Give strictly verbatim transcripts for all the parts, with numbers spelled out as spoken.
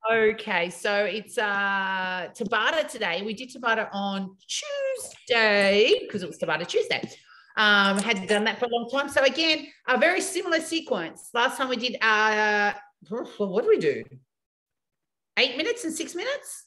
Okay, so it's uh Tabata today. We did Tabata on Tuesday because it was Tabata Tuesday. Um, hadn't done that for a long time. So again, a very similar sequence. Last time we did uh what do we do? Eight minutes and six minutes?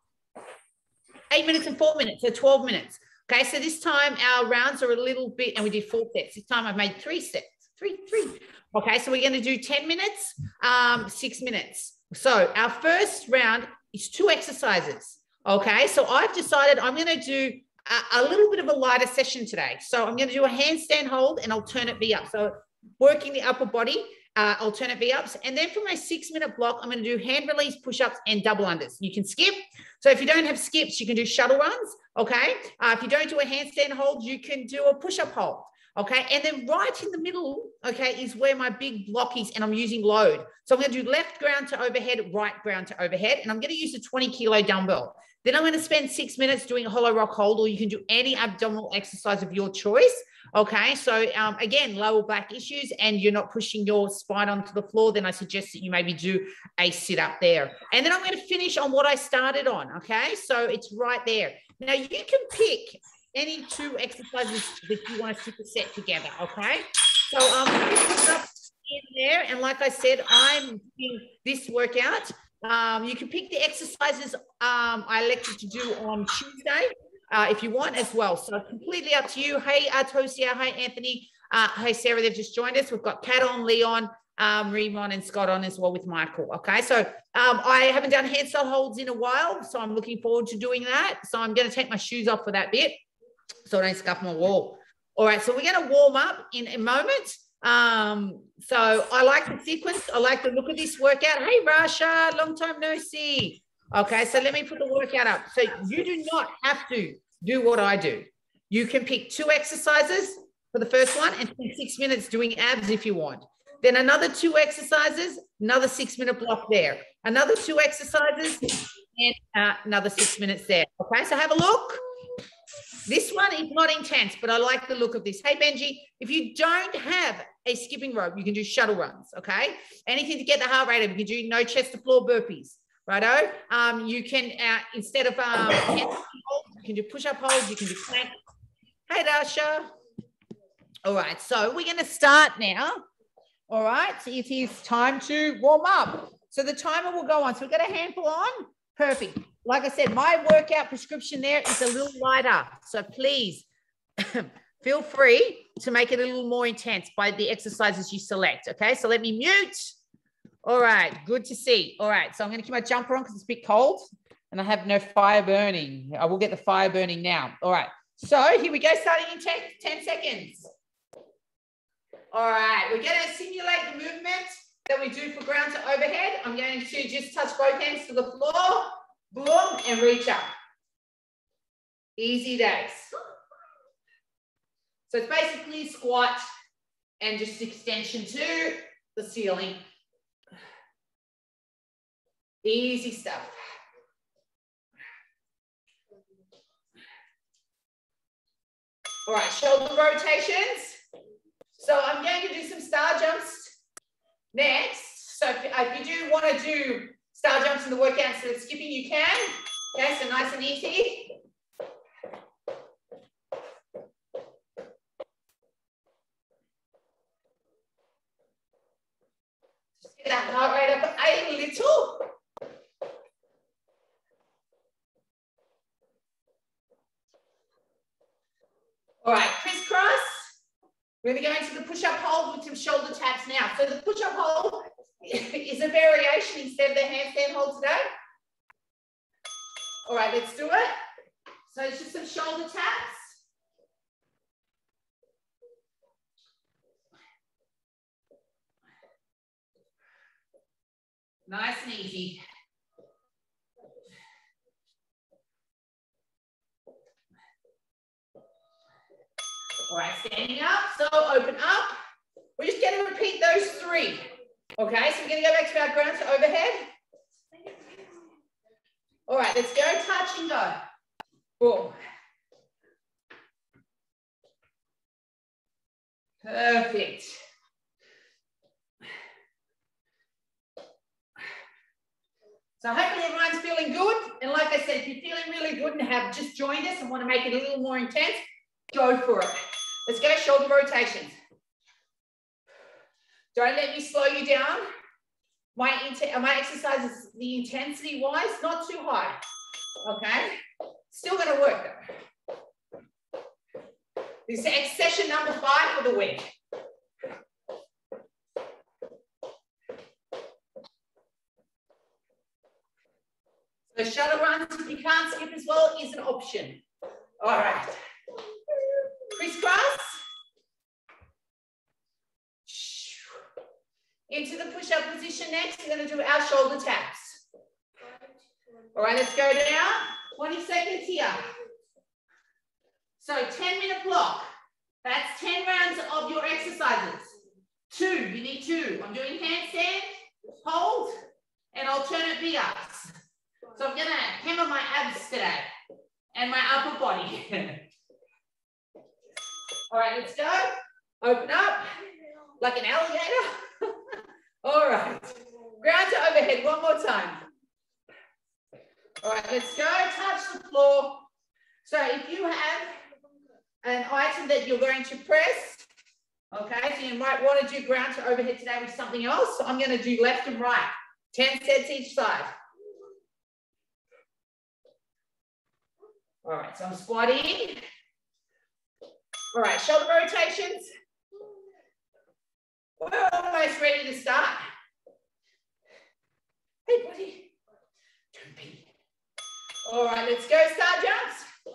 Eight minutes and four minutes, so twelve minutes. Okay, so this time our rounds are a little bit, and we did four sets. This time I've made three sets, three, three. Okay, so we're going to do ten minutes, um, six minutes. So our first round is two exercises. Okay, so I've decided I'm going to do a, a little bit of a lighter session today. So I'm going to do a handstand hold and alternate V-up. So working the upper body, uh, alternate V-ups. And then for my six minute block, I'm going to do hand release push-ups and double unders. You can skip. So if you don't have skips, you can do shuttle runs. Okay. Uh, if you don't do a handstand hold, you can do a push-up hold. Okay. And then right in the middle, okay, is where my big block is, and I'm using load. So I'm going to do left ground to overhead, right ground to overhead, and I'm going to use a twenty kilo dumbbell. Then I'm going to spend six minutes doing a hollow rock hold, or you can do any abdominal exercise of your choice. Okay. So um, again, lower back issues and you're not pushing your spine onto the floor, then I suggest that you maybe do a sit up there. And then I'm going to finish on what I started on. Okay. So it's right there. Now you can pick any two exercises that you want to sit a set together. Okay. So um, put up in there. And like I said, I'm doing this workout. Um, you can pick the exercises um, I elected to do on Tuesday. Uh, if you want as well. So completely up to you. Hey, Artosia. Hi, Anthony. Uh, hey, Sarah, they've just joined us. We've got Kat on, Leon, um, Remon, and Scott on as well with Michael. Okay, so um, I haven't done handstand holds in a while, so I'm looking forward to doing that. So I'm going to take my shoes off for that bit so I don't scuff my wall. All right, so we're going to warm up in a moment. Um, so I like the sequence. I like the look of this workout. Hey, Rasha, long time no see. Okay, so let me put the workout up. So you do not have to do what I do. You can pick two exercises for the first one and spend six minutes doing abs if you want. Then another two exercises, another six minute block there. Another two exercises and uh, another six minutes there. Okay, so have a look. This one is not intense, but I like the look of this. Hey, Benji, if you don't have a skipping rope, you can do shuttle runs, okay? Anything to get the heart rate up. You can do no chest to floor burpees. Righto. Um, you can, uh, instead of um, you can do push-up holds, you can do plank. Hey, Dasha. All right, so we're going to start now. All right, so it is time to warm up. So the timer will go on. So we've got a handful on. Perfect. Like I said, my workout prescription there is a little lighter. So please feel free to make it a little more intense by the exercises you select. Okay, so let me mute. All right, good to see. All right, so I'm going to keep my jumper on because it's a bit cold and I have no fire burning. I will get the fire burning now. All right, so here we go, starting in ten, ten seconds. All right, we're going to simulate the movement that we do for ground to overhead. I'm going to just touch both hands to the floor, boom, and reach up. Easy days. So it's basically squat and just extension to the ceiling. Easy stuff. All right, shoulder rotations. So I'm going to do some star jumps next. So if, if you do want to do star jumps in the workout instead of skipping, you can. Okay, so nice and easy. Just get that heart rate up a little. All right, crisscross. We're going to go into the push-up hold with some shoulder taps now. So the push-up hold is a variation instead of the handstand hold today. All right, let's do it. So it's just some shoulder taps. Nice and easy. All right, standing up, so open up. We're just going to repeat those three. Okay, so we're going to go back to our ground to overhead. All right, let's go, touch and go. Boom. Perfect. So hopefully everyone's feeling good. And like I said, if you're feeling really good and have just joined us and want to make it a little more intense, go for it. Let's go shoulder rotations. Don't let me slow you down. My, my exercises, the intensity wise, not too high. Okay? Still going to work though. This is session number five for the week. So shuttle runs, if you can't skip as well, is an option. All right. Crisscross. Into the push-up position next. We're going to do our shoulder taps. All right, let's go down. twenty seconds here. So ten minute block. That's ten rounds of your exercises. Two, you need two. I'm doing handstand, hold, and alternate V-ups. So I'm going to hammer my abs today and my upper body. All right, let's go. Open up like an alligator. All right. Ground to overhead one more time. All right, let's go. Touch the floor. So if you have an item that you're going to press, okay, so you might want to do ground to overhead today with something else. So I'm going to do left and right. ten sets each side. All right, so I'm squatting. All right, shoulder rotations. We're almost ready to start. Hey, buddy. Don't be. All right, let's go. Start jumps.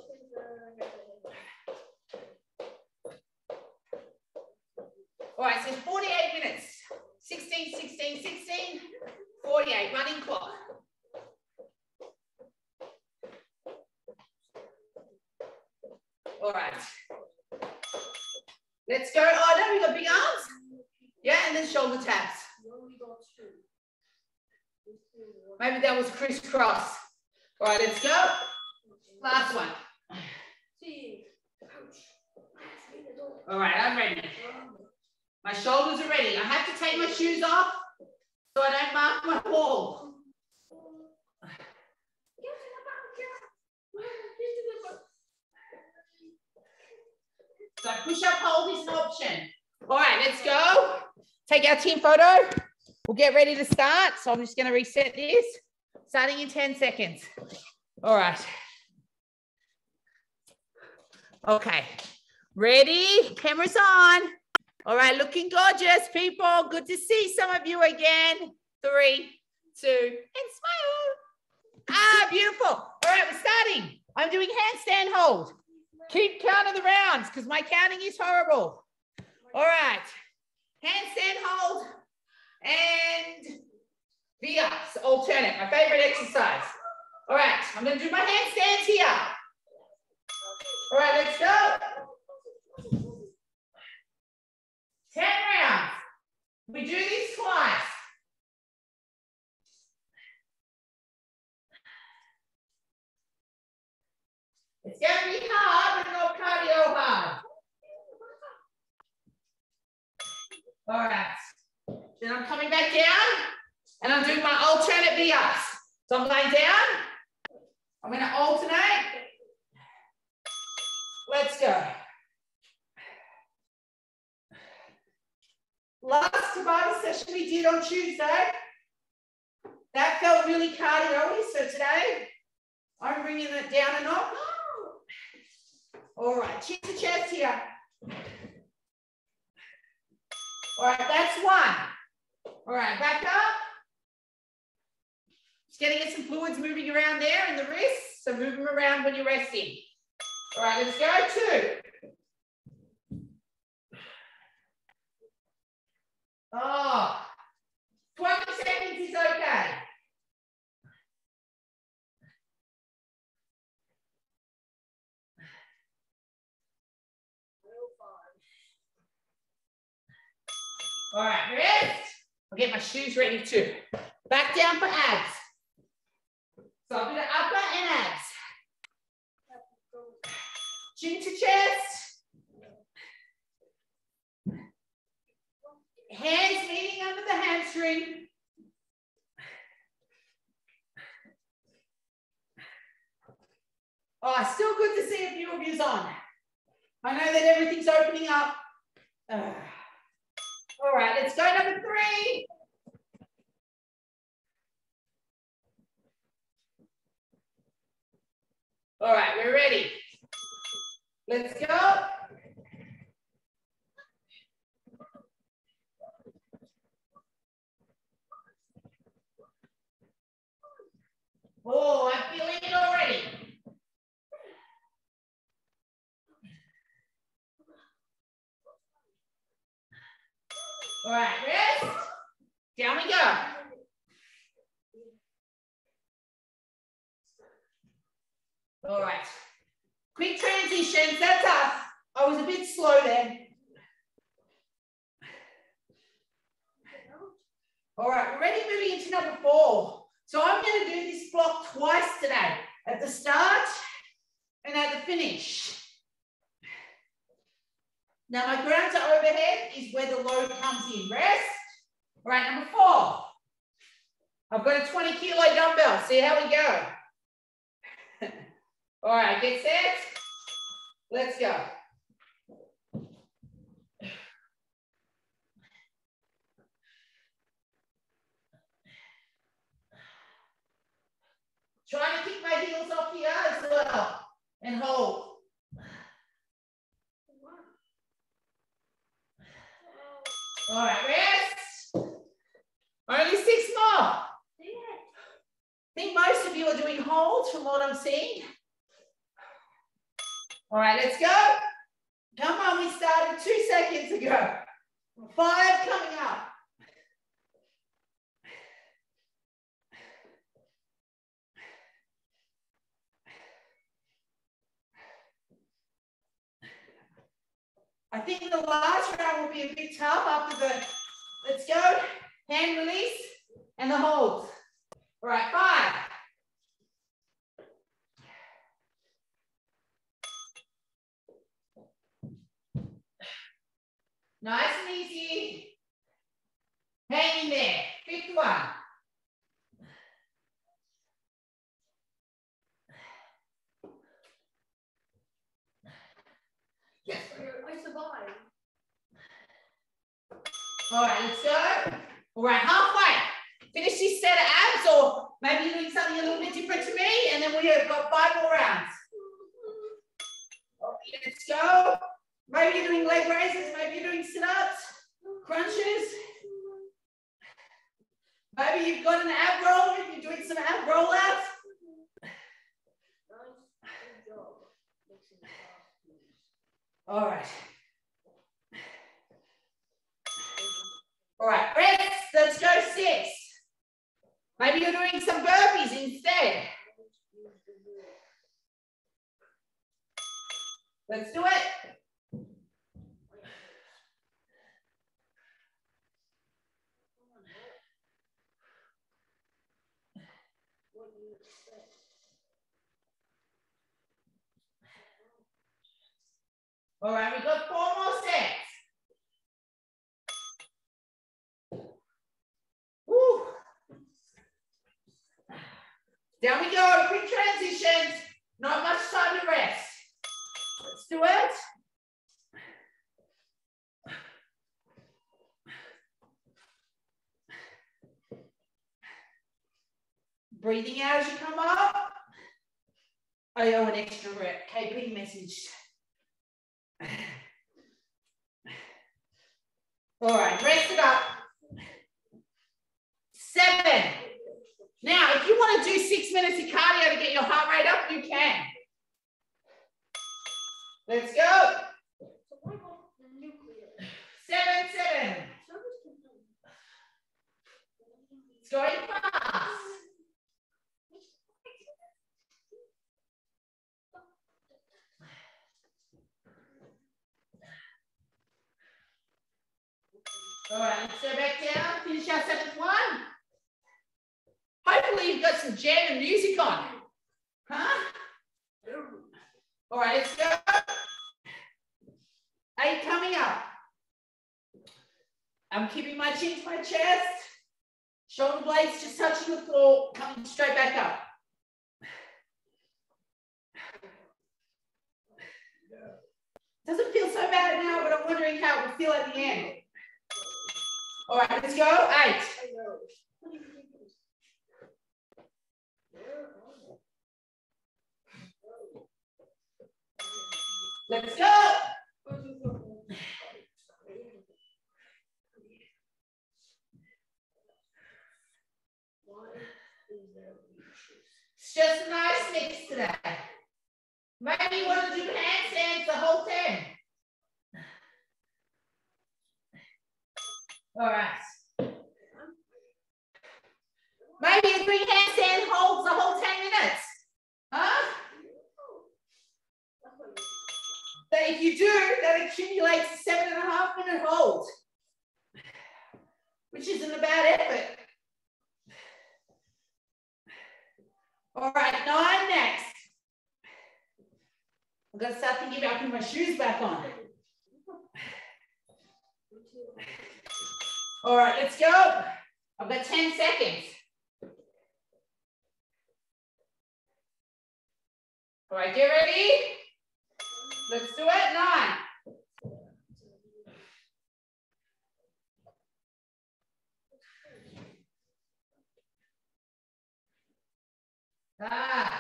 All right, so forty-eight minutes. sixteen, sixteen, sixteen, forty-eight. Running clock. All right. Let's go. Oh, no, we got big arms. Yeah, and then shoulder taps. Maybe that was crisscross. All right, let's go. Last one. All right, I'm ready. My shoulders are ready. I have to take my shoes off so I don't mark my wall. So push up hold is an option. All right, let's go. Take our team photo. We'll get ready to start. So I'm just going to reset this. Starting in ten seconds. All right. Okay. Ready? Cameras on. All right, looking gorgeous, people. Good to see some of you again. Three, two, and smile. Ah, beautiful. All right, we're starting. I'm doing handstand hold. Keep counting the rounds because my counting is horrible. All right. Handstand hold and V-ups, alternate, my favorite exercise. All right, I'm going to do my handstands here. All right, let's go. ten rounds. We do this twice. It's going to be hard, but not cardio hard. All right. Then I'm coming back down and I'm doing my alternate V-ups. So I'm going down. I'm going to alternate. Let's go. Last Tabata session we did on Tuesday, that felt really cardio-y. So today, I'm bringing it down a notch. All right, chin to chest here. All right, that's one. All right, back up. Just getting some fluids moving around there in the wrists. So move them around when you're resting. All right, let's go. Two. Oh, twenty seconds is okay. All right, rest. I'll get my shoes ready too. Back down for abs. So I'll do the upper and abs. Chin to chest. Hands meeting under the hamstring. Oh, still good to see a few of yous on. I know that everything's opening up. Uh, all right, let's go number three. All right, we're ready. Let's go. Oh, I'm feeling it already. All right, rest. Down we go. All right. Quick transitions, that's us. I was a bit slow there. All right, we're ready moving into number four. So I'm going to do this block twice today, at the start and at the finish. Now my ground to overhead is where the load comes in. Rest. All right, number four. I've got a twenty kilo dumbbell. See how we go. All right, get set. Let's go. Try to keep my heels off here as well and hold. All right, rest. Only six more. I think most of you are doing holds from what I'm seeing. All right, let's go. Come on, we started two seconds ago. Five coming up. I think the last round will be a bit tough after the, let's go, hand release and the holds. All right, five. Nice and easy. Hang in there. Fifth one. Yes, I survived. All right, let's go. All right, halfway. Finish this set of abs, or maybe you're doing something a little bit different to me, and then we have got five more rounds. Okay, let's go. Maybe you're doing leg raises, maybe you're doing sit-ups, crunches. Maybe you've got an ab roll if you're doing some ab rollouts. All right. All right, rest. Let's go six. Maybe you're doing some burpees instead. Let's do it. All right, we've got four more sets. Woo. Down we go, quick transitions. Not much time to rest. Let's do it. Breathing out as you come up. I owe an extra rep. K P message. All right, rest it up. Seven. Now, if you want to do six minutes of cardio to get your heart rate up, you can. Let's go. Seven, seven. It's going fast. All right, let's go back down, finish our seventh one. Hopefully you've got some jam and music on. Huh? All right, let's go. Eight coming up. I'm keeping my chin to my chest. Shoulder blades just touching the floor, coming straight back up. Doesn't feel so bad now, but I'm wondering how it will feel at the end. All right, let's go. Eight. Let's go. It's just a nice mix today. Maybe you want to do handstands the whole ten. All right. Maybe a three handstand holds the whole ten minutes. Huh? That if you do, that accumulates a seven and a half minute hold, which isn't a bad effort. All right, nine next. I've got to start thinking about putting my shoes back on. All right, let's go. I've got ten seconds. All right, get ready. Let's do it. Nine. Ah.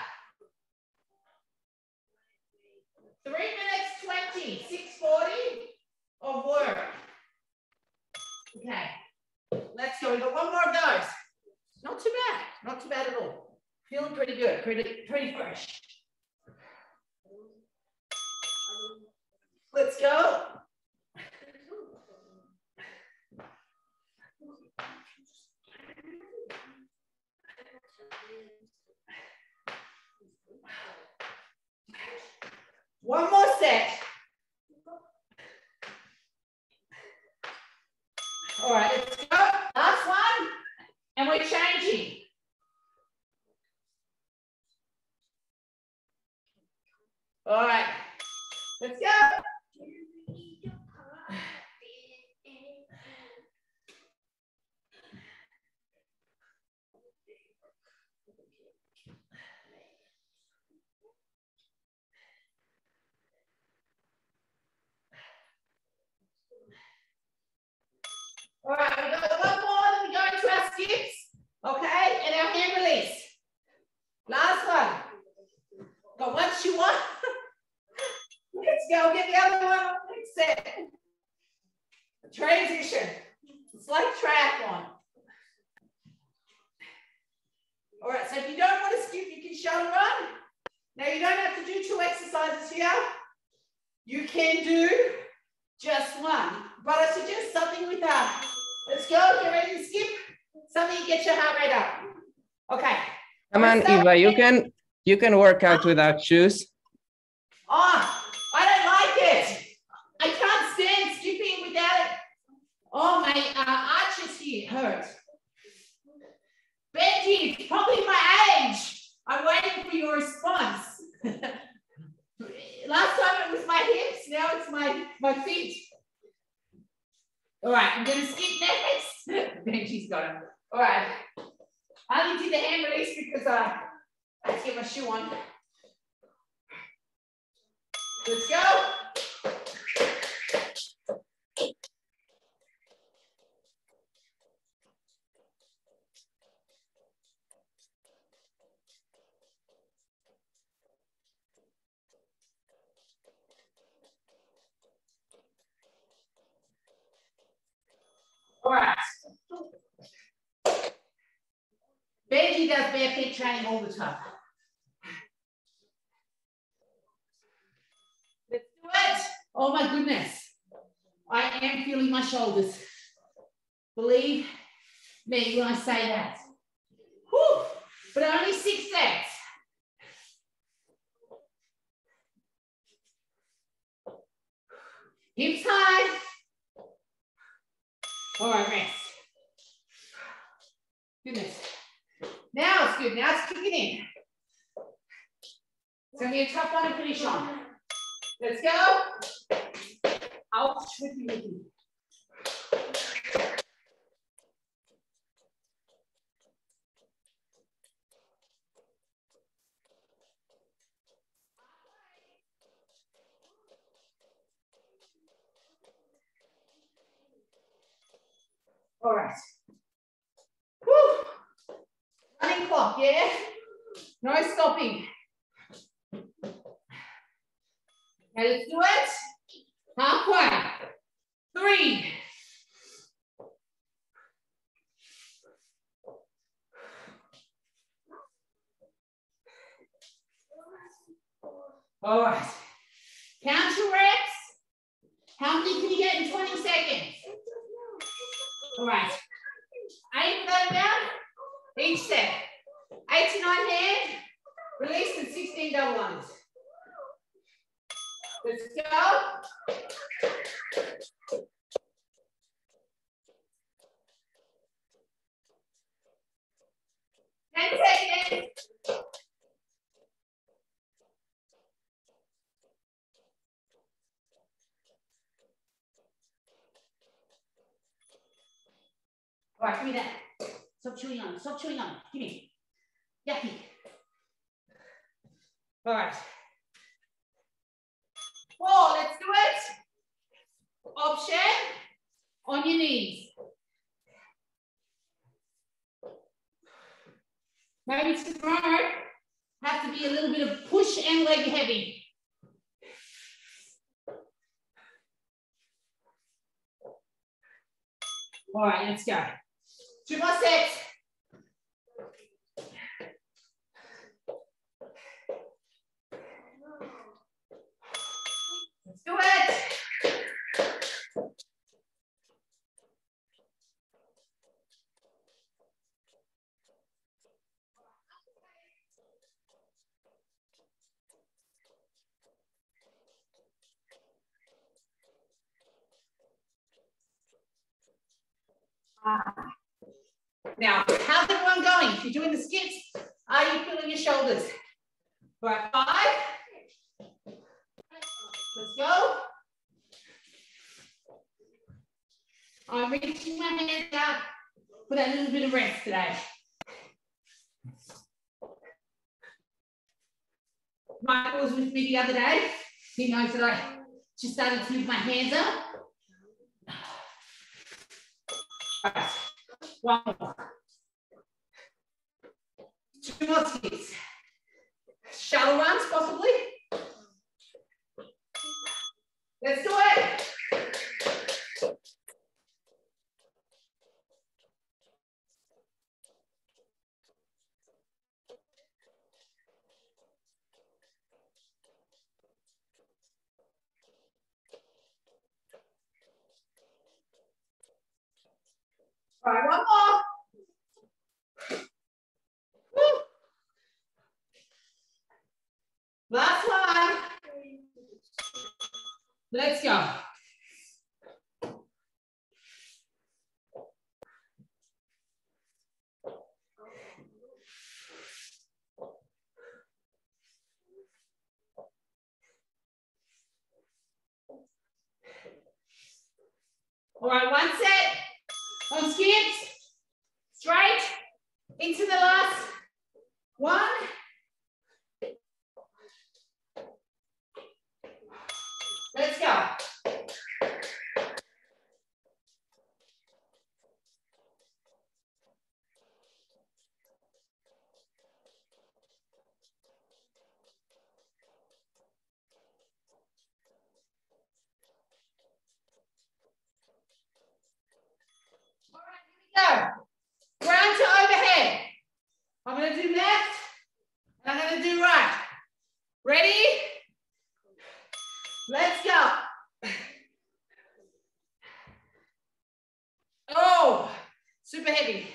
Three minutes twenty, six forty of work. Okay, let's go. We got one more of those. Not too bad. Not too bad at all. Feeling pretty good. Pretty, pretty fresh. Let's go. One more set. All right, let's go. Last one. And we're changing. All right, let's go. All right, we've got one more, then we go into our skips, okay, and our hand release. Last one. Got one shoe on. Let's go get the other one on the next set. Transition. It's like triathlon. All right, so if you don't want to skip, you can shuttle run. Now, you don't have to do two exercises here. You can do just one, but I suggest something with that. Let's go, get ready to skip. Something to get your heart rate up. Okay. Come on, Eva, you can you can work out without shoes. Oh, I don't like it. I can't stand skipping without it. Oh, my uh, arches here hurt. Benji, it's probably my age. I'm waiting for your response. Last time it was my hips, now it's my, my feet. All right, I'm going to skip next. Benji's got him. All right. I only did the hand release because uh, I had to get my shoe on. Let's go. All right. Benji does bare feet training all the time. Let's do it. Oh my goodness. I am feeling my shoulders. Believe me when I say that. Whew. But only six sets. Hips high. All right, rest. Goodness. Now it's good. Now it's kicking in. It's going to be a tough one to finish on. Let's go. Ouch, whippy, whippy. All right. Woo. Running clock, yeah? No stopping. Okay, let's do it. Halfway. Three. All right. Count your reps. How many can you get in twenty seconds? All right. Eight without a doubt. Each set. Eight to nine hand. Release and sixteen double ones. Let's go. Ten seconds. All right, give me that. Stop chewing on. Stop chewing on. Give me. Yucky. All right. Four. Let's do it. Option on your knees. Maybe tomorrow have to be a little bit of push and leg heavy. All right, let's go. Two more sets. Let's do it. Now, how's everyone going? If you're doing the skips, are you feeling your shoulders? All right, five. Let's go. I'm reaching my hands out for that little bit of rest today. Michael was with me the other day. He knows that I just started to move my hands up. All right, one more. Two more skips. Shallow runs, possibly. Let's do it. All right, one more. Woo. Last one. Let's go. All right, one set on skips, straight into the last one. Let's go. Go. Ground to overhead. I'm going to do left and I'm going to do right. Ready? Let's go. Oh, super heavy.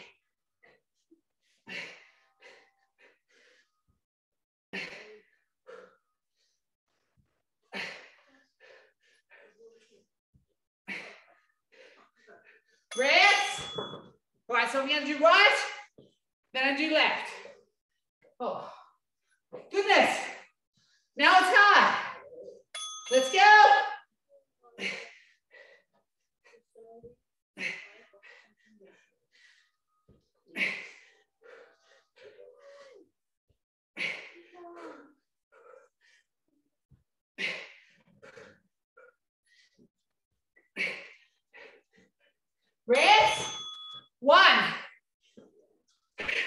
Rest. All right, so we're going to do right, then I do left. Oh, goodness. Now it's hard. Let's go. Rest.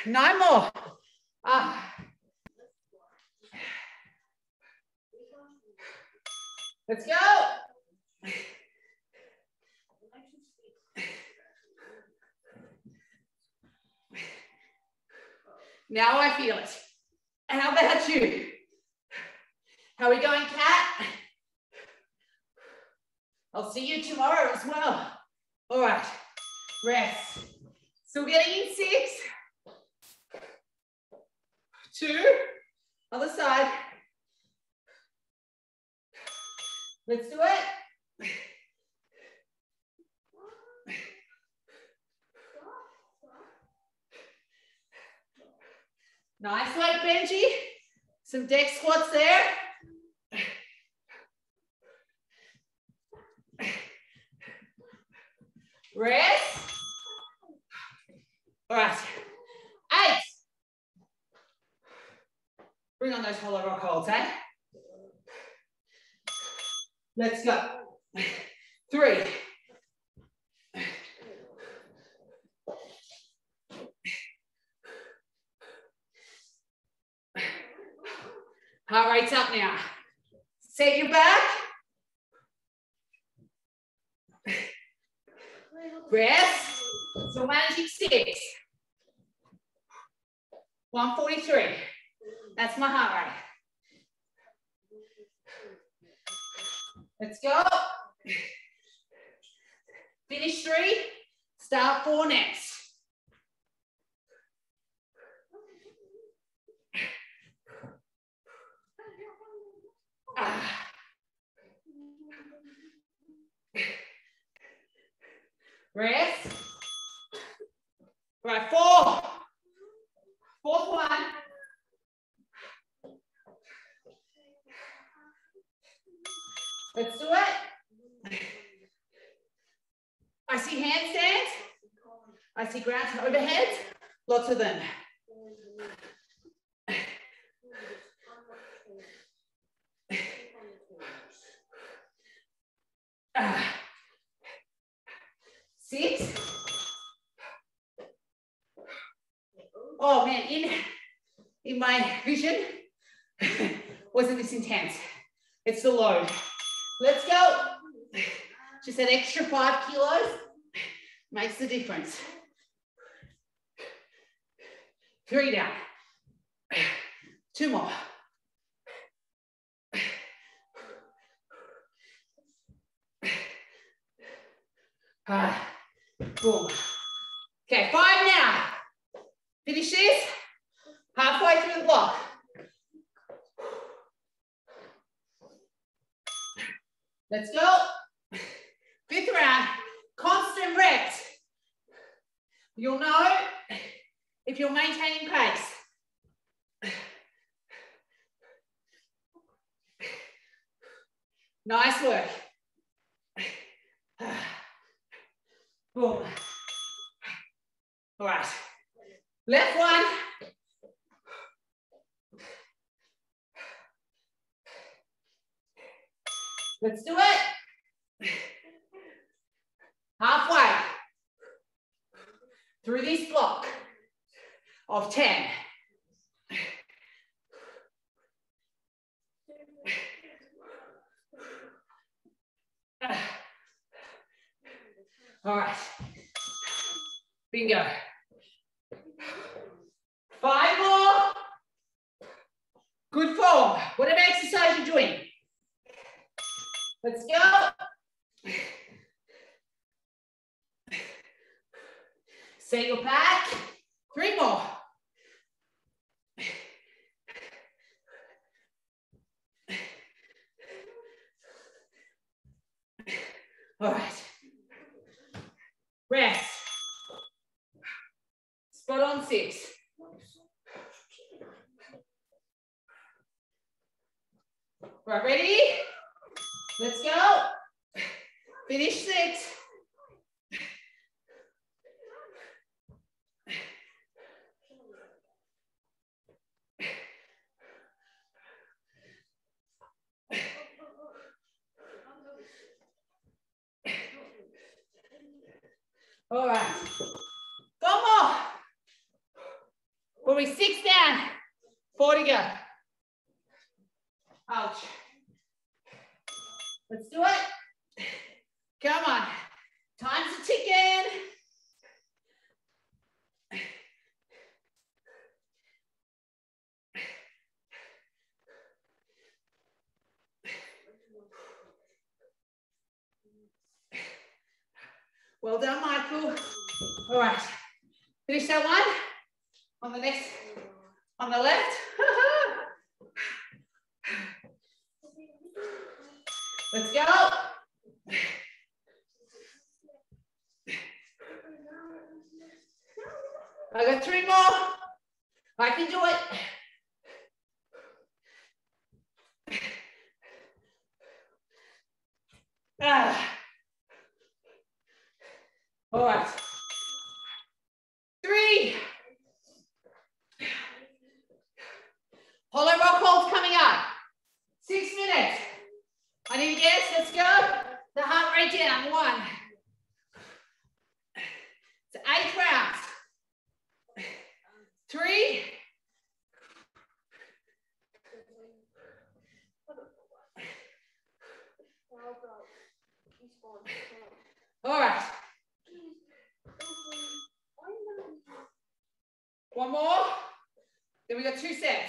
Nine more. Ah. Let's go. Now I feel it. How about you? How are we going, Kat? I'll see you tomorrow as well. All right, rest. Still getting in six. Two, other side. Let's do it. Nice work, Benji. Some deck squats there. Rest. All right. Eight. Bring on those hollow rock holds, eh? Let's go. Three. Heart rate's up now. Set your back. Rest. So managing six. one forty-three. That's my heart rate. Let's go. Finish three. Start four next. Ah. Rest. Right, four. Fourth one. Let's do it. I see handstands. I see ground overheads. Lots of them. Uh, six. Oh man, in, in my vision, wasn't this intense. It's the load. Let's go. Just that extra five kilos makes the difference. Three down. Two more. Ah, boom. Okay, five now. Finish this. Halfway through the block. Let's go. Fifth round. Constant reps. You'll know if you're maintaining pace. Nice work. Boom. All right. Left one. Let's do it. Halfway through this block of ten. All right. Bingo. Five more. Good form. Whatever exercise you're doing. Let's go. Set your back. Three more. All right. Rest. Spot on six. Right, ready? Let's go. Finish six. All right. One more. We'll be six down, four to go. Ouch. Let's do it. Come on. Time's a ticking. Well done, Michael. All right. Finish that one. On the next, on the left. Let's go. I got three more. I can do it. Ah. All right. Three. Hollow rock holds coming up. Six minutes. I need a guess. Let's go. The heart rate down. One. It's eight rounds. Three. All right. One more. Then we got two sets.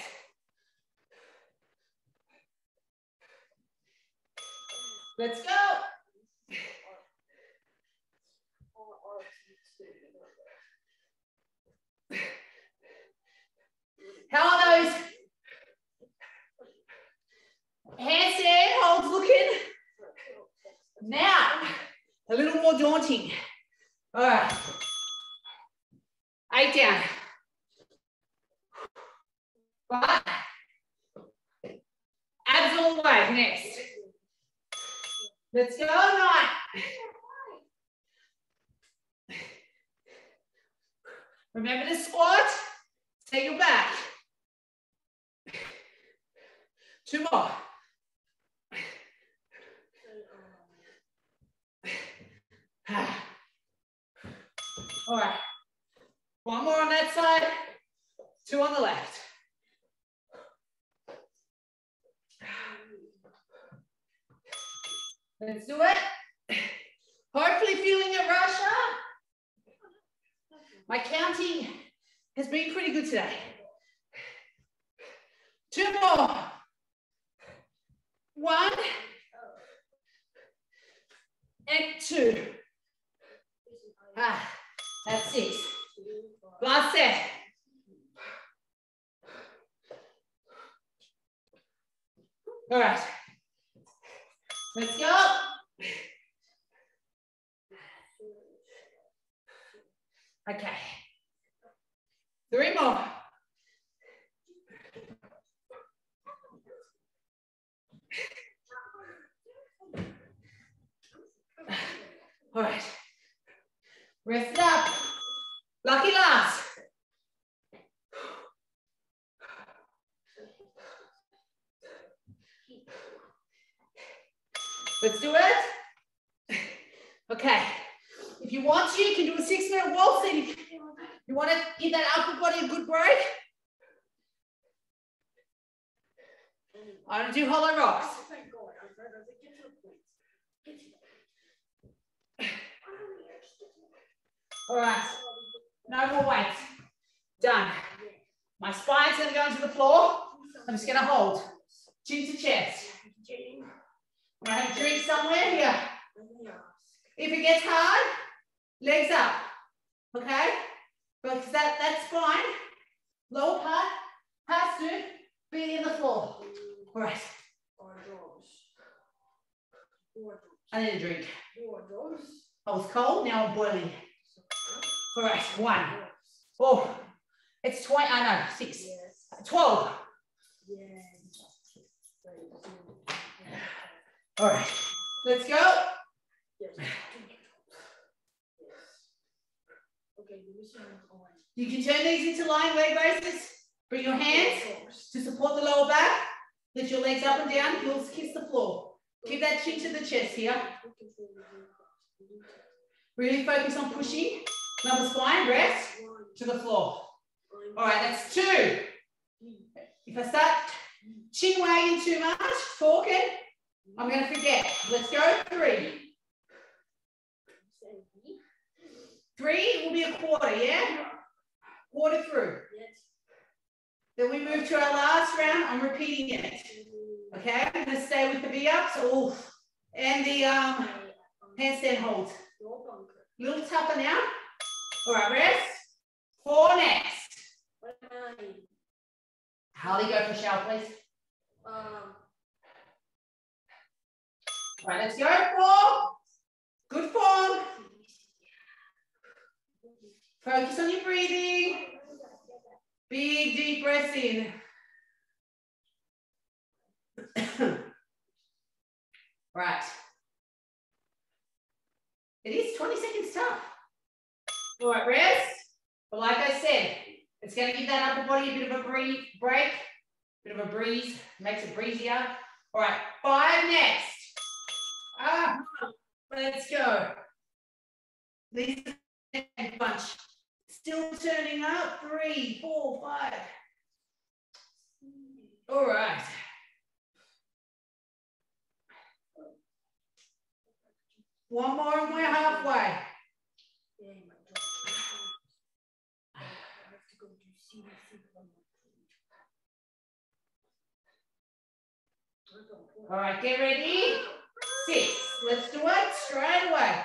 Let's go. How are those handstand holds looking? Now, a little more daunting. All right. Eight down. Five. Abs all the way. Next. Let's go. Nine. Remember to squat. Take your back. Two more. All right. One more on that side. Two on the left. Let's do it. Hopefully feeling it, Rasha. My counting has been pretty good today. Two more. One. And two. Ah, that's six. Last set. All right. Let's go. Okay. Three more. All right. Rest it up. Lucky last. Let's do it. Okay. If you want to, you can do a six minute wall sit. You want to give that upper body a good break? I'm going to do hollow rocks. All right. No more weights. Done. My spine's going to go into the floor. I'm just going to hold. Chin to chest. I'm going to have a drink somewhere here. If it gets hard, legs up. Okay? Because that, that spine, lower part, has to be in the floor. All right. I need a drink. I was cold, now I'm boiling. All right, one. Oh, it's twenty, I know, six. twelve. All right, let's go. You can turn these into lying leg raises. Bring your hands to support the lower back. Lift your legs up and down, heels kiss the floor. Keep that chin to the chest here. Really focus on pushing. Lumbar spine, rest to the floor. All right, that's two. If I start chin wagging too much, talking, I'm going to forget. Let's go three. Three will be a quarter, yeah? Quarter through. Then we move to our last round. I'm repeating it. Okay, I'm going to stay with the V-ups and the um, handstand holds. A little tougher now. All right, rest. Four next. Harley, go for a shower, please. Um. All right, let's go. Four. Good form. Focus on your breathing. Big, deep breaths in. Right. It is twenty seconds tough. All right, rest. But like I said, it's going to give that upper body a bit of a breathe, break, a bit of a breeze, makes it breezier. All right, five next. Ah, let's go. These are a bunch. Still turning up. Three, four, five. All right. One more and we're halfway. All right, get ready. Six. Let's do it straight away.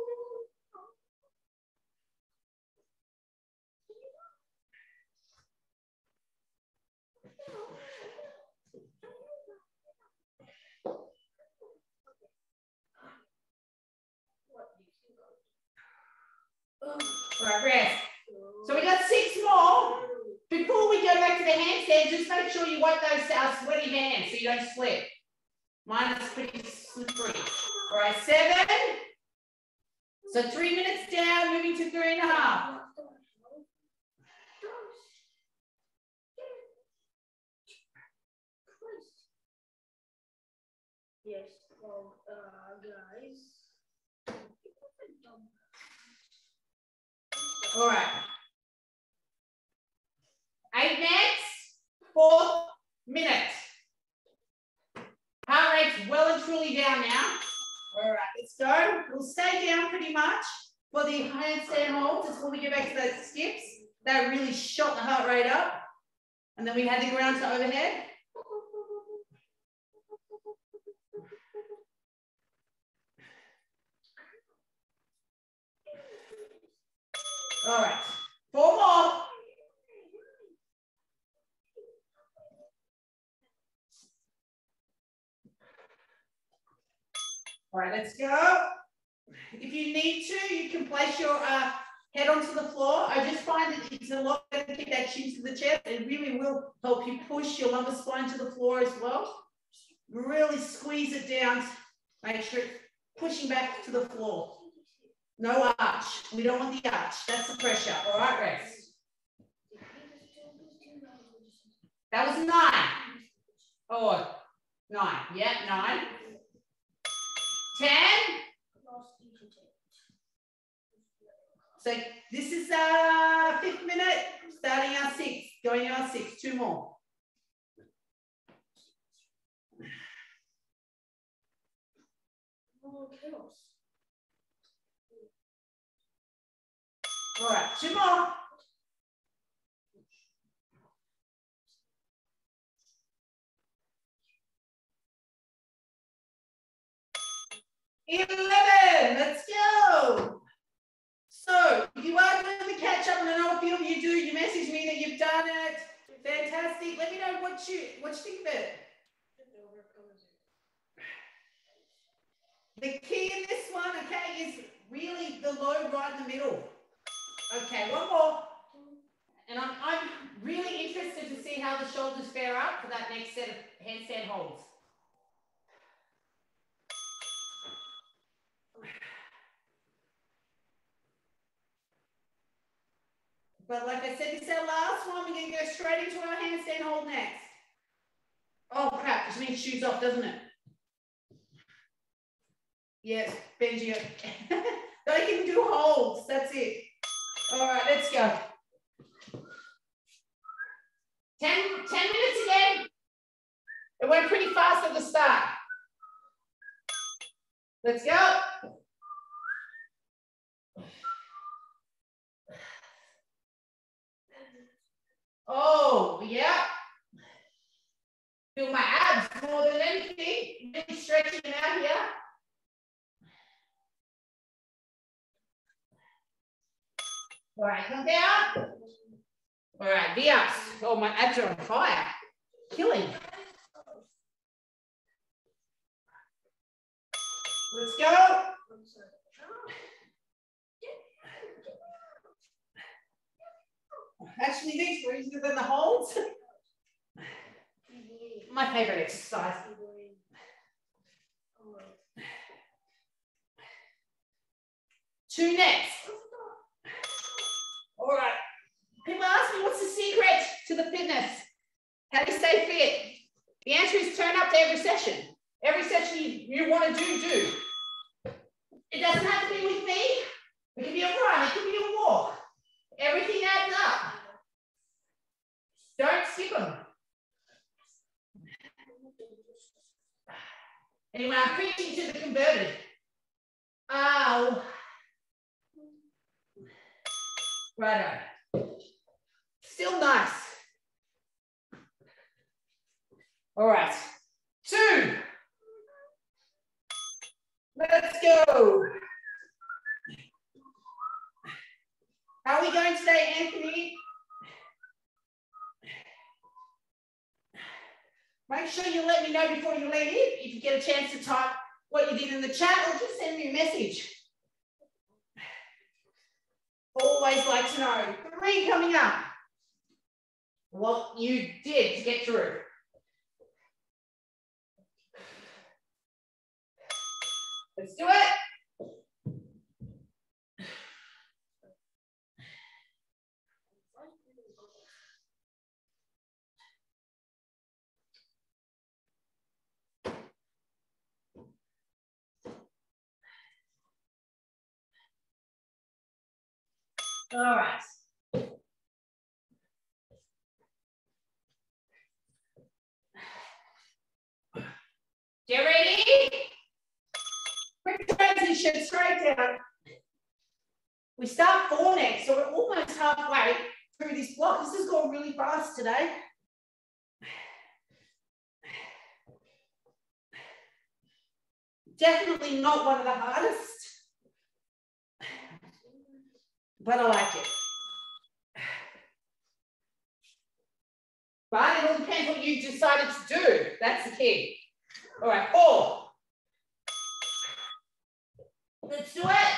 All right, rest. So we got six more. Before we go back to the handstand, just make sure you wipe those uh, sweaty hands so you don't slip. Mine is pretty slippery. All right, seven. So three minutes down, moving to three and a half. Yes, well, uh, guys. All right. Eight next, fourth minute. Heart rate's well and truly down now. All right, let's go. We'll stay down pretty much for the handstand holds. It's when we get back to those skips. That really shot the heart rate up. And then we had the ground to overhead. All right, four more. All right, let's go. If you need to, you can place your uh, head onto the floor. I just find that it's a lot better to keep that chin to the chest. It really will help you push your lumbar spine to the floor as well. Really squeeze it down. Make sure it's pushing back to the floor. No arch. We don't want the arch. That's the pressure. All right, rest. That was nine. Oh, nine. Yeah, nine. ten. So this is our fifth minute, starting our sixth, going our sixth, two more. All right, two more. eleven, let's go. So if you are doing the catch up and I know a few of you do, you message me that you've done it. Fantastic. Let me know what you what you think of it. The key in this one, okay, is really the load right in the middle. Okay, one more. And I'm, I'm really interested to see how the shoulders fare up for that next set of handstand holds. But like I said, this is our last one. We're going to go straight into our handstand hold next. Oh, crap. This means shoes off, doesn't it? Yes, Benji. They can do holds. That's it. All right, let's go. ten, ten minutes again. It went pretty fast at the start. Let's go. Oh, yeah. Feel my abs more than anything. Really stretching them out here. All right, come down. All right, V-ups. Oh, my abs are on fire. Killing. Let's go. Actually, these were easier than the holds. My favorite exercise. Two next. All right. People ask me, what's the secret to the fitness? How do you stay fit? The answer is turn up to every session. Every session you, you want to do, do. It doesn't have to be with me. It could be a run. It could be a walk. Everything adds up. Don't skip them. Anyway, I'm preaching to the converted. Oh. Righto. Still nice. All right. Two. Let's go. How are we going today, Anthony? Make sure you let me know before you leave if you get a chance to type what you did in the chat, or just send me a message. Always like to know. Three coming up. What you did to get through. Let's do it. All right. Get ready? Quick transition, straight down. We start four next, so we're almost halfway through this block. This has gone really fast today. Definitely not one of the hardest, but I like it. But it all depends what you decided to do. That's the key. All right, four. Let's do it.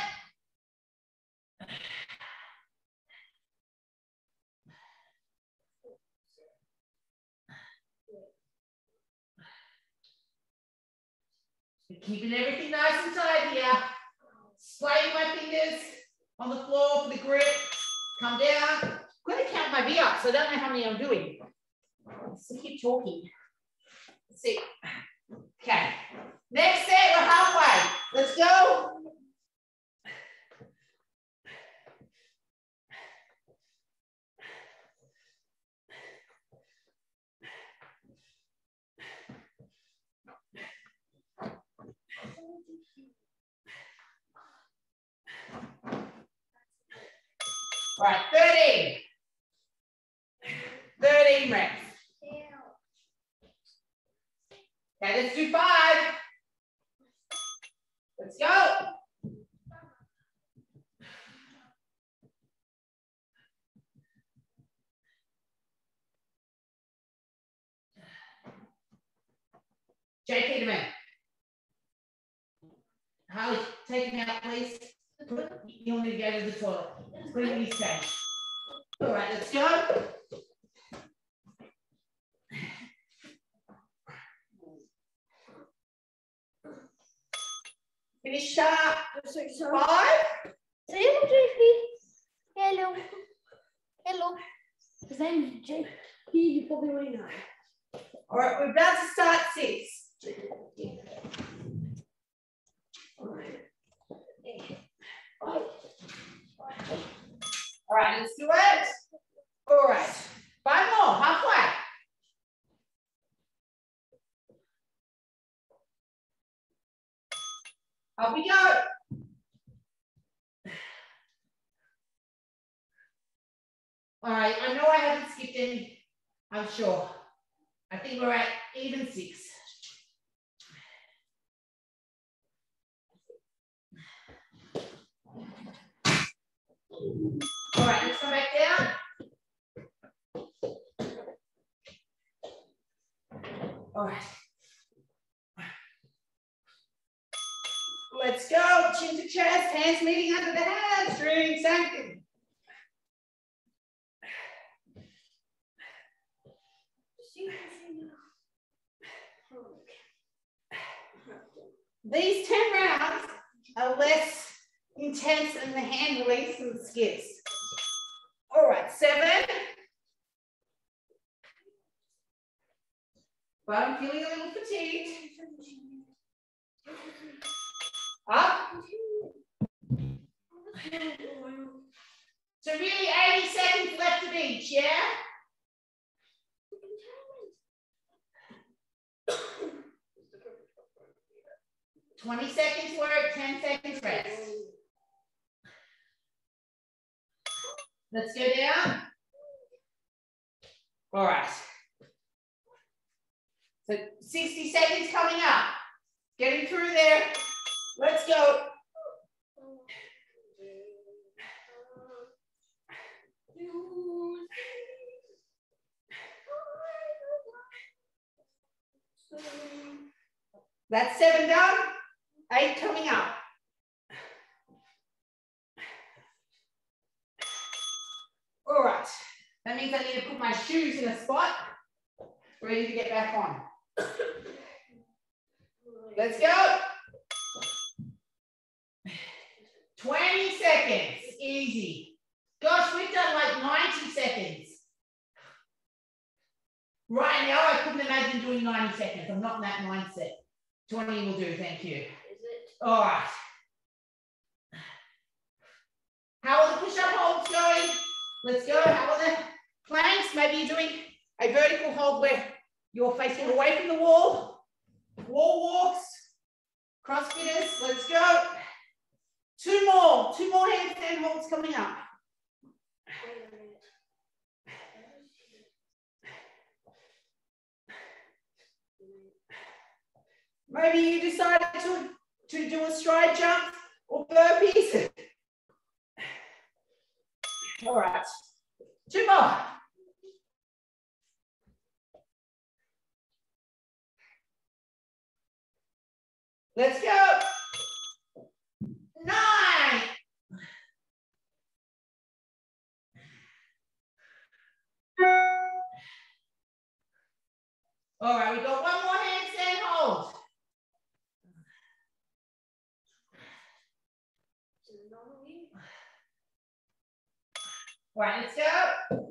Keeping everything nice and tight here. Swaying my fingers on the floor for the grip. Come down. I'm going to count my V-ups. I don't know how many I'm doing. So keep talking. Let's see. Okay. Next set, we're halfway. Let's go. All right, thirteen. thirteen reps. Okay, let's do five. Let's go. Jay Peterman. Holly, take him out, please. You want me to go to the toilet. Put him in his cage. All right, let's go. Finish sharp. Five. Hello. Hello. His name is Jake. You probably already know. All right, we're about to start six. All right, let's do it. All right, five more, halfway. Up we go. All right, I know I haven't skipped any, I'm sure. I think we're at even six. All right, let's come back down. All right. Let's go, chin to chest, hands meeting under the hamstring, same thing. These ten rounds are less intense than the hand release and the skips. All right, seven. But I'm feeling a little fatigued. Up. So really eighty seconds left of each, yeah? twenty seconds work, ten seconds rest. Let's go down. All right. So sixty seconds coming up. Getting through there. Let's go. That's seven done. Eight coming up. All right. That means I need to put my shoes in a spot. Ready to get back on. Let's go. twenty seconds. Easy. Gosh, we've done like ninety seconds. Right now, I couldn't imagine doing ninety seconds. I'm not in that mindset. twenty will do, thank you. Is it? All right. How are the push-up holds going? Let's go. How are the planks? Maybe you're doing a vertical hold where you're facing away from the wall. Wall walks. Crossfitters. Let's go. Two more. Two more handstand holds coming up. Maybe you decided to, to do a stride jump or burpees. All right, two more. Let's go. Nine. All right, we got one more handstand hold. All right, let's go.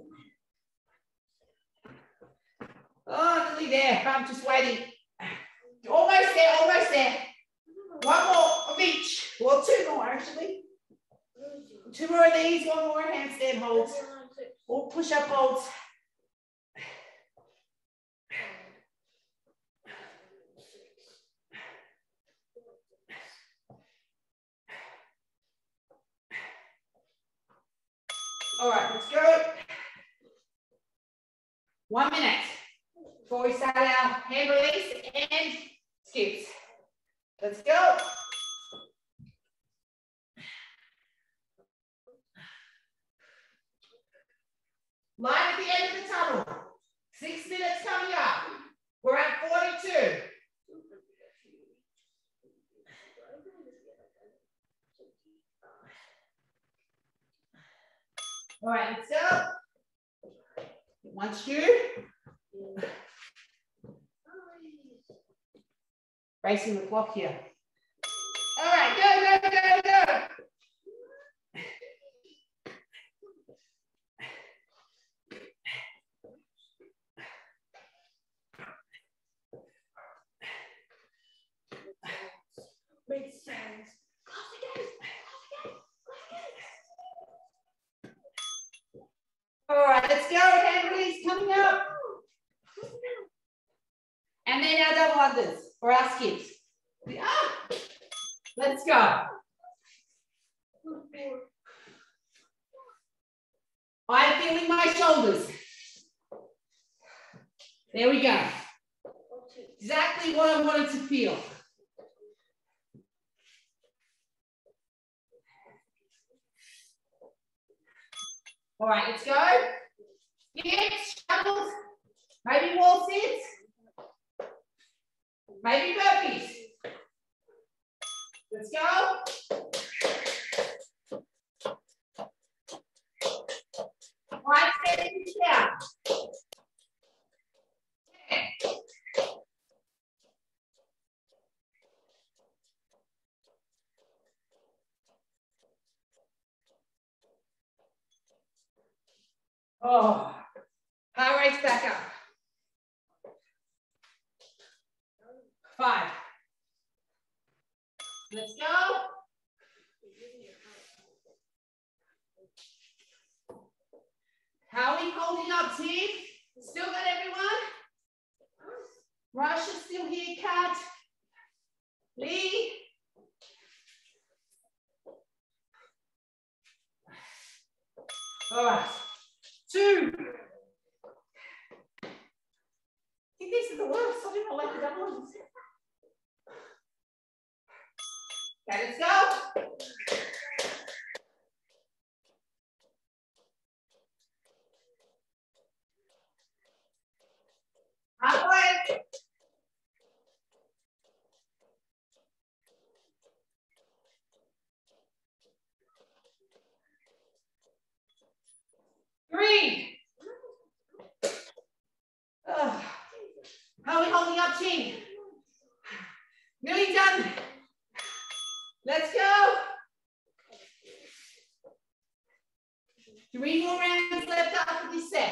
Oh, nearly there. I'm just waiting. Almost there, almost there. One more of each. Well, two more actually. Two more of these, one more handstand holds. Or push-up holds. All right, let's go. One minute before we start our hand release and skips. Let's go. Line at the end of the tunnel. Six minutes coming up. We're at forty-two. All right, let's go. One shoe. Racing the clock here. All right, go, go, go, go. Make sense. All right, let's go. Hand release coming up. And then our double unders for our skips. Ah, Let's go. I'm feeling my shoulders. There we go. Exactly what I wanted to feel. All right, let's go. Skips, shuffles, maybe wall sits, maybe burpees. Let's go. Right, seven, down. Oh, heart rate's back up. Five. Let's go. How are we holding up, team? Still got everyone? Rasha's still here, Kat. Lee. All right. Two. I think these are the worst. I do not like the double ones. Okay, let's go. Halfway. Three. Ugh. How are we holding up, team? Nearly done. Let's go. Three more rounds left after this set.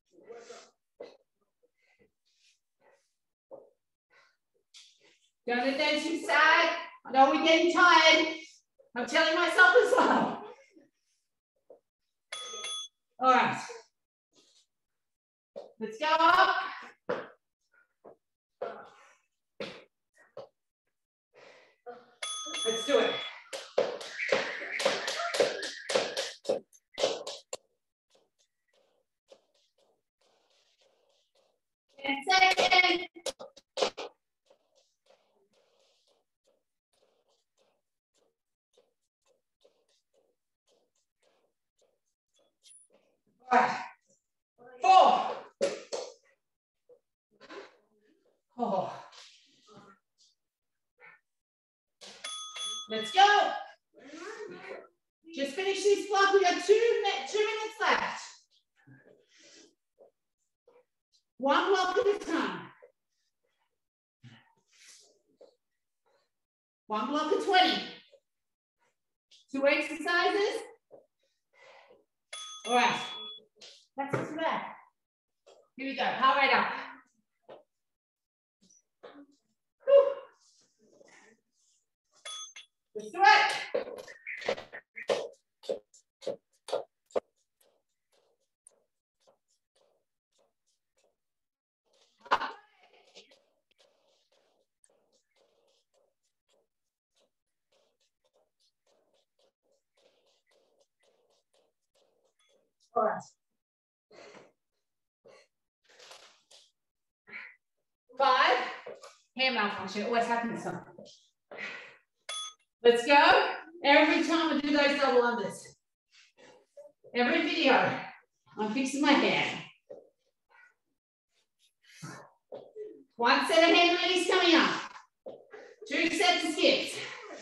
Don't let them too sad. I know we're getting tired. I'm telling myself as well. All right. Let's go up. Let's do it. ten seconds. All right. Four. Oh. Let's go. Just finish this block. We got two, two minutes left. One block at a time. One block of twenty. Two exercises. All right. That's not too bad. Here we go. Heart rate up. Whew. Let's do it. All right. Five. Hand malfunction. Always happens. Let's go. Every time I do those double unders. Every video, I'm fixing my hand. One set of hand release coming up. Two sets of skips.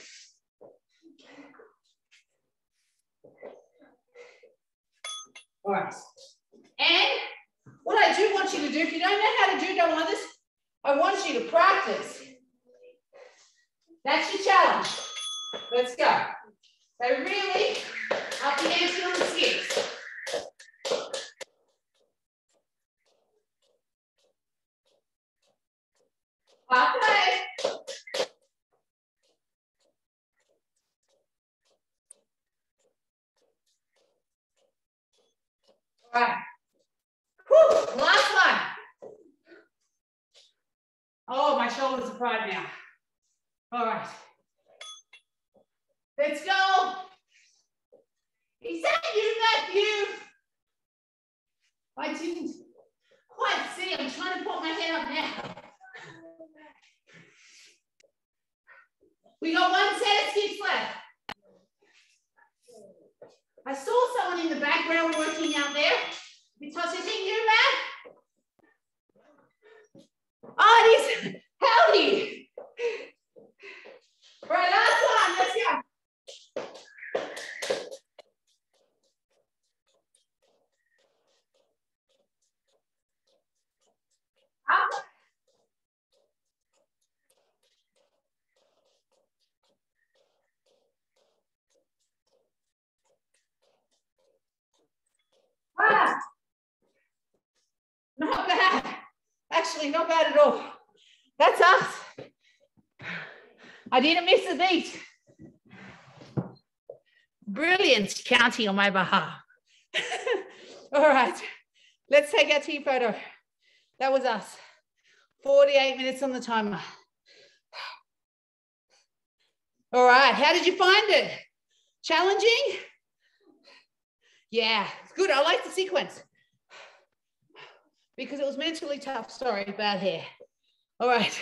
All right. And what I do want you to do, if you don't know how to do double unders, I want you to practice. That's your challenge. Let's go. So really up the ante on the skips. Halfway. All right. Whew, last one. Oh, my shoulders are fried now. All right. We got one set of skips left. I saw someone in the background working out there. Because you think you're back? Oh, it is. Howdy. Right, last one. Let's go. Up. Ah. Not bad. Actually, not bad at all. That's us. I didn't miss a beat. Brilliant counting on my behalf. All right, let's take our team photo. That was us. forty-eight minutes on the timer. All right, how did you find it? Challenging? Yeah, it's good. I like the sequence. Because it was mentally tough. Sorry, bad hair. All right.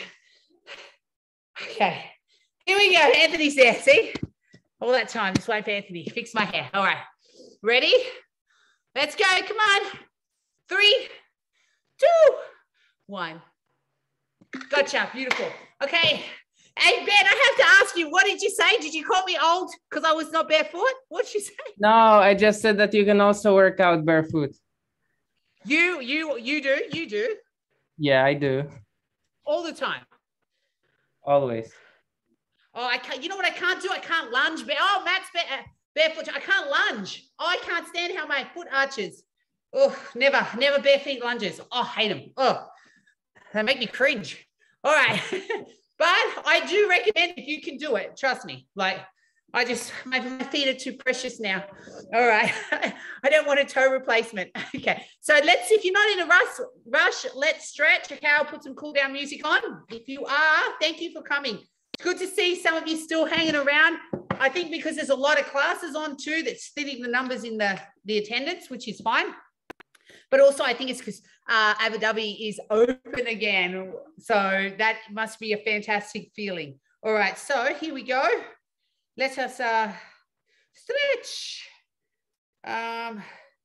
Okay. Here we go. Anthony's there. See? All that time. Just wait for Anthony. Fix my hair. All right. Ready? Let's go. Come on. Three, two, one. Gotcha. Beautiful. Okay. Hey, Ben, I have to ask you, what did you say? Did you call me old because I was not barefoot? What did you say? No, I just said that you can also work out barefoot. You, you, you do, you do. Yeah, I do. All the time. Always. Oh, I can't, you know what I can't do? I can't lunge. Bare, oh, Matt's bare, uh, barefoot. I can't lunge. Oh, I can't stand how my foot arches. Oh, never, never bare feet lunges. Oh, I hate them. Oh, they make me cringe. All right. But I do recommend if you can do it, trust me. Like, I just, my, my feet are too precious now. All right. I don't want a toe replacement. Okay. So let's, if you're not in a rush, rush, let's stretch. Okay. I'll put some cool down music on. If you are, thank you for coming. It's good to see some of you still hanging around. I think because there's a lot of classes on too, that's splitting the numbers in the, the attendance, which is fine. But also I think it's because uh, Abu Dhabi is open again. So that must be a fantastic feeling. All right. So here we go. Let us uh, stretch. Um,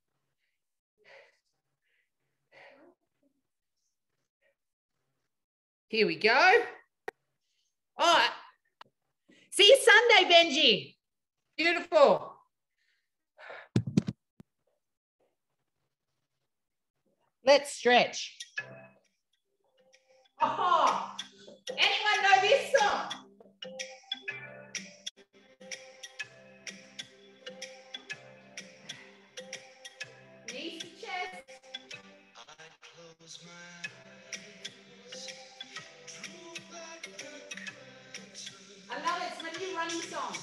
here we go. Oh, see you Sunday, Benji. Beautiful. Let's stretch. Oh, anyone know this song? Knees to chest. I close my eyes, drew back the curtain. I love it. It's my new running song.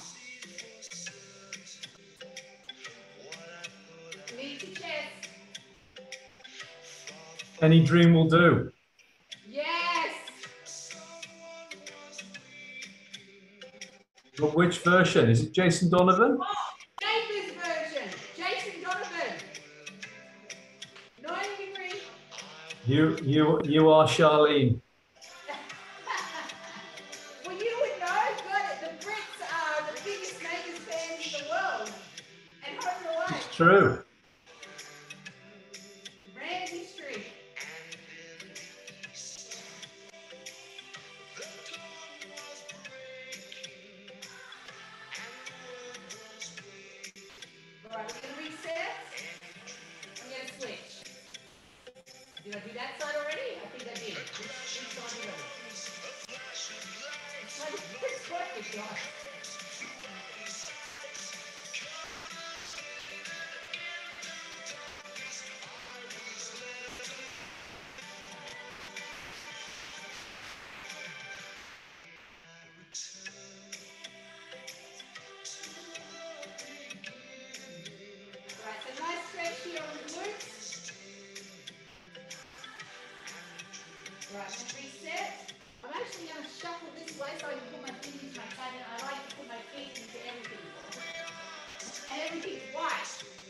Knees to chest. Any dream will do. Yes. But which version? Is it Jason Donovan? Oh, Nathan's version. Jason Donovan. ninety degree. You, you, you are Charlene. Well, you would know, but the Brits are the biggest Nathan's fans in the world. And home and away. It's true. Brand history. All right, we're going to reset. I'm going to switch. Did I do that side already? I think I did. Which, which side did I do? It's perfect, guys. Right, so nice stretch here on the glutes. Right, let's reset. I'm actually going to shuffle this way so I can put my feet into my cabinet. I like to put my feet into everything. And everything's white.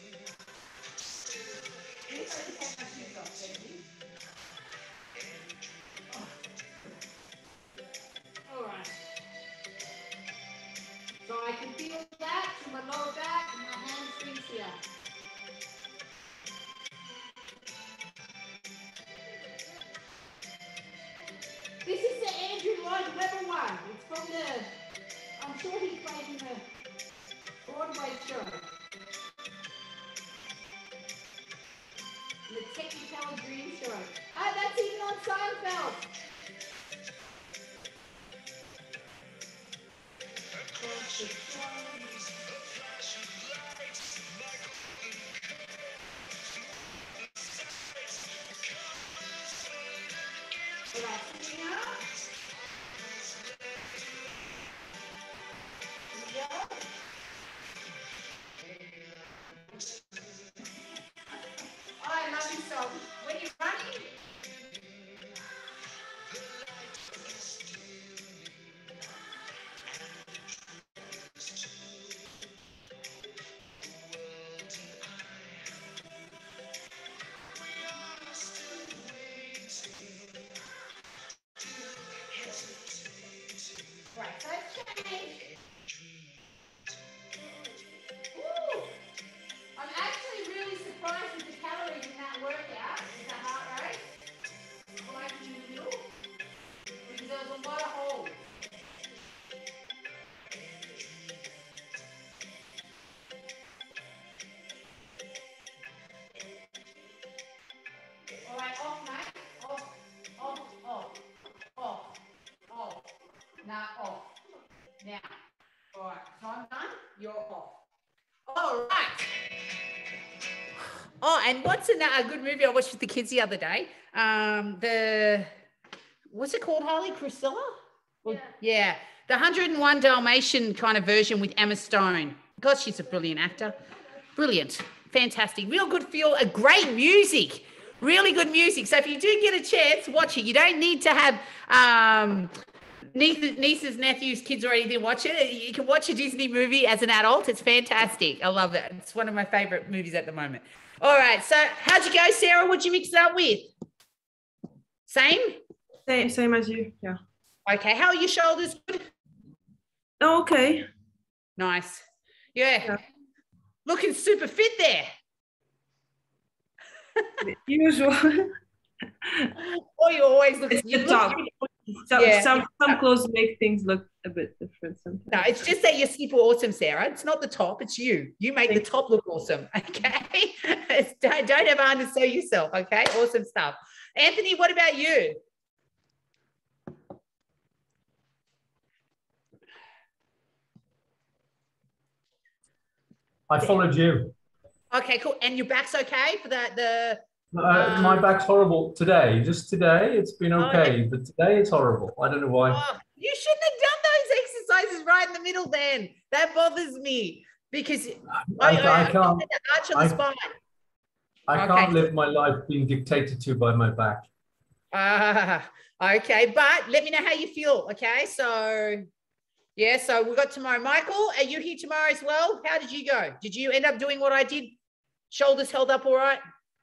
Let me try to take my shoes off, baby. Oh. All right. here. This is the Andrew Lloyd Webber one. It's from the, I'm sure he played in the Broadway show. The Technicolor Dream Show. Ah, that's even on Seinfeld. I love you so. When you're running, right, so let's change. Woo! I'm actually really surprised with the calories in that workout, with the heart rate. Like you feel, because there was a lot of holes. All right, off, mate. Off, off, off, off, off. Now off. Now. All right, so I'm done. You're off. All right. Oh, and what's a, a good movie I watched with the kids the other day? Um, the what's it called, Harley? Priscilla? Well, yeah. yeah, the one oh one Dalmatian kind of version with Emma Stone. God, she's a brilliant actor. Brilliant, fantastic, real good feel, a great music, really good music. So if you do get a chance, watch it. You don't need to have um, nieces, nieces, nephews, kids or anything. Watch it. You can watch a Disney movie as an adult. It's fantastic. I love it. It's one of my favorite movies at the moment. All right. So how'd you go, Sarah? What'd you mix it up with? Same? Same, same as you. Yeah. Okay. How are your shoulders? Good? Oh, okay. Nice. Yeah. Yeah. Looking super fit there. Usual. Oh, you always look. It's You the look top. Some, Yeah. some some clothes make things look a bit different sometimes. no, it's just that you're super awesome, Sarah. It's not the top, it's you. You make the top look awesome. Okay. It's, don't, don't ever undersell yourself. Okay. Awesome stuff. Anthony, what about you? I followed you. Okay, cool. And your back's okay for the the Uh, my back's horrible today. Just today, it's been Oh, okay, but today it's horrible. I don't know why. oh, you shouldn't have done those exercises right in the middle then. That bothers me because I, I can't. arch on the I- spine. I Okay. can't live my life being dictated to by my back. Ah, okay. But let me know how you feel. Okay. So, yeah. So we've got tomorrow. Michael, are you here tomorrow as well? How did you go? Did you end up doing what I did? Shoulders held up all right?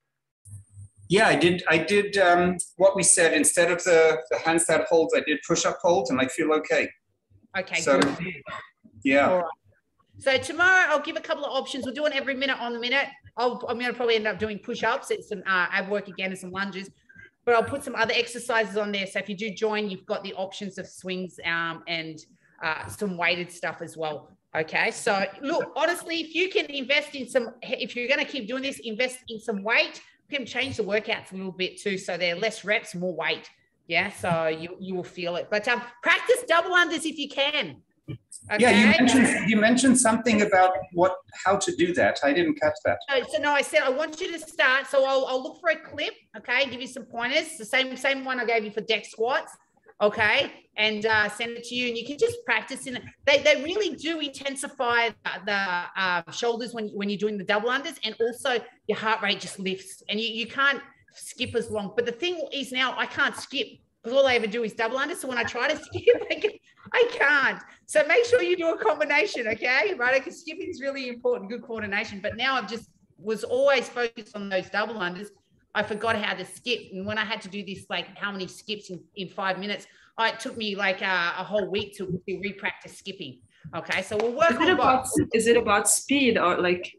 Yeah, I did. I did um, what we said. Instead of the, the handstand holds, I did push-up holds, and I feel okay. Okay. So, Good. yeah. All right. So tomorrow I'll give a couple of options. We'll do it every minute on the minute. I'll, I'm going to probably end up doing push-ups and some uh, ab work again and some lunges, but I'll put some other exercises on there. So if you do join, you've got the options of swings um, and uh, some weighted stuff as well. Okay. So look, honestly, if you can invest in some, if you're going to keep doing this, invest in some weight, you can change the workouts a little bit too. So they're less reps, more weight. Yeah. So you, you will feel it, but um, practice double unders if you can. Okay. Yeah, you mentioned you mentioned something about what how to do that. I didn't catch that. So, so no, I said I want you to start. So I'll, I'll look for a clip, okay? Give you some pointers. The same same one I gave you for deck squats, okay? And uh, send it to you, and you can just practice in it. They they really do intensify the, the um, shoulders when when you're doing the double unders, and also your heart rate just lifts, and you you can't skip as long. But the thing is now I can't skip because all I ever do is double unders. So when I try to skip, I, can, I can't. So make sure you do a combination, okay? Right? Because skipping is really important, good coordination. But now I've just was always focused on those double unders. I forgot how to skip. And when I had to do this, like how many skips in, in five minutes, oh, it took me like a, a whole week to, to re-practice skipping. Okay, so we'll work Is on it about both. is it about speed or like?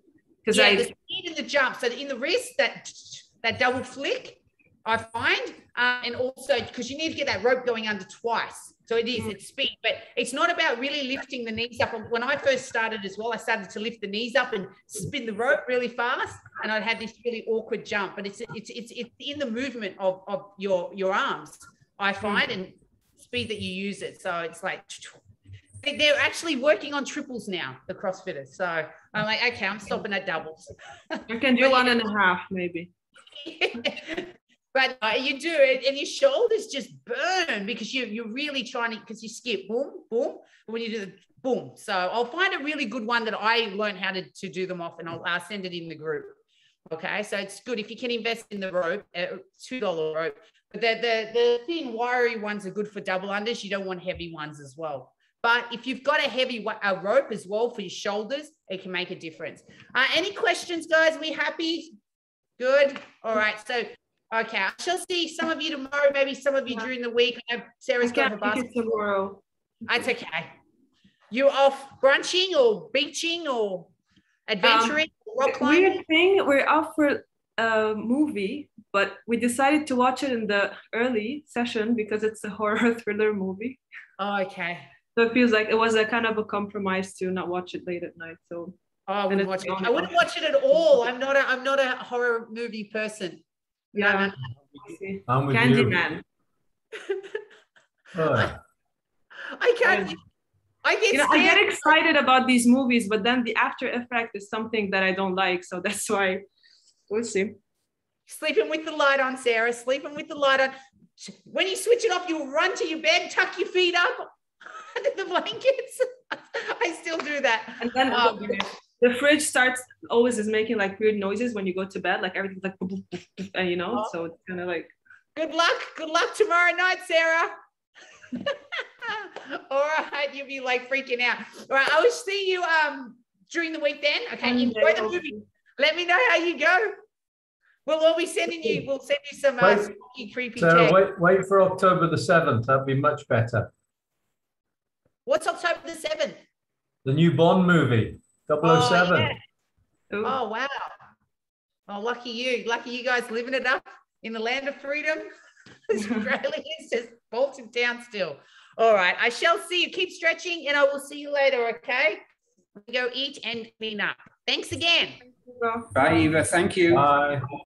Because yeah, I the speed and the jump. So in the wrist, that that double flick, I find, um, and also because you need to get that rope going under twice. So it is, it's speed, but it's not about really lifting the knees up. When I first started as well, I started to lift the knees up and spin the rope really fast, and I'd have this really awkward jump. But it's it's it's it's in the movement of of your your arms, I find, and speed that you use it. So it's like they're actually working on triples now, the CrossFitters. So I'm like, okay, I'm stopping at doubles. I can do one and a half maybe. But uh, you do it, and your shoulders just burn because you you're really trying to, because you skip boom boom when you do the boom. So I'll find a really good one that I learned how to, to do them off, and I'll uh, send it in the group. Okay, so it's good if you can invest in the rope, uh, two dollar rope. But the the the thin wiry ones are good for double unders. You don't want heavy ones as well. But if you've got a heavy a rope as well for your shoulders, it can make a difference. Uh, any questions, guys? We happy? Good. All right. So. Okay, I shall see some of you tomorrow, maybe some of you during the week. I know Sarah's going for basketball tomorrow. That's okay. You off brunching or beaching or adventuring, um, rock climbing? Weird thing, we're off for a movie, but we decided to watch it in the early session because it's a horror thriller movie. Oh, okay. So it feels like it was a kind of a compromise to not watch it late at night. So oh, I wouldn't watch it. I wouldn't watch it at all. I'm not a I'm not a horror movie person. Yeah, I'm with Candyman. Oh. I can't. I get you know, I get excited about these movies, but then the after effect is something that I don't like. So that's why we'll see. Sleeping with the light on, Sarah. Sleeping with the light on. When you switch it off, you'll run to your bed, tuck your feet up under the blankets. I still do that. And then um, the fridge starts always is making like weird noises when you go to bed, like everything's like, and you know, oh. So it's kind of like. Good luck. Good luck tomorrow night, Sarah. All right, you'll be like freaking out. All right, I will see you um during the week then. Okay, enjoy the movie. Let me know how you go. We'll all be sending you. We'll send you some uh, wait, spooky, creepy. Sarah, wait, wait for October the seventh. That'd be much better. What's October the seventh? The new Bond movie. double oh seven. Oh, yeah. Oh, wow. Oh, lucky you. Lucky you guys living it up in the land of freedom. Australia is just bolted down still. All right. I shall see you. Keep stretching, and I will see you later, okay? Go eat and clean up. Thanks again. Bye, Eva. Thank you. Bye.